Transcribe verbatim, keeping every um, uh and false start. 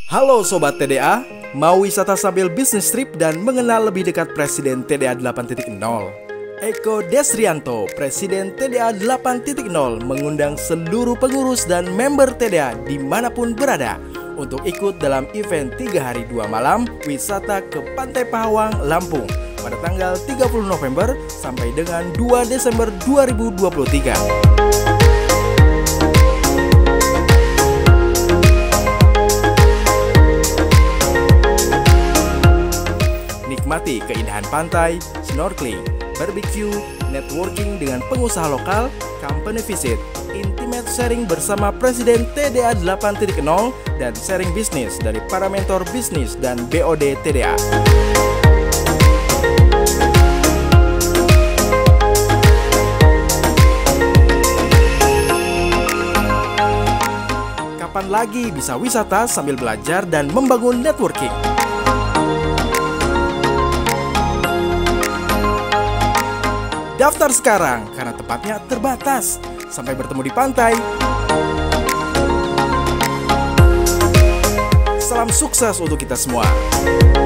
Halo Sobat T D A, mau wisata sambil bisnis trip dan mengenal lebih dekat Presiden T D A delapan titik nol? Eko Desrianto, Presiden T D A delapan titik nol mengundang seluruh pengurus dan member T D A dimanapun berada untuk ikut dalam event tiga hari dua malam wisata ke Pantai Pahawang, Lampung pada tanggal tiga puluh November sampai dengan dua Desember dua ribu dua puluh tiga. Nikmati keindahan pantai, snorkeling, barbecue, networking dengan pengusaha lokal, company visit, intimate sharing bersama Presiden T D A delapan titik nol, dan sharing bisnis dari para mentor bisnis dan B O D T D A. Kapan lagi bisa wisata sambil belajar dan membangun networking? Daftar sekarang karena tempatnya terbatas. Sampai bertemu di pantai. Salam sukses untuk kita semua.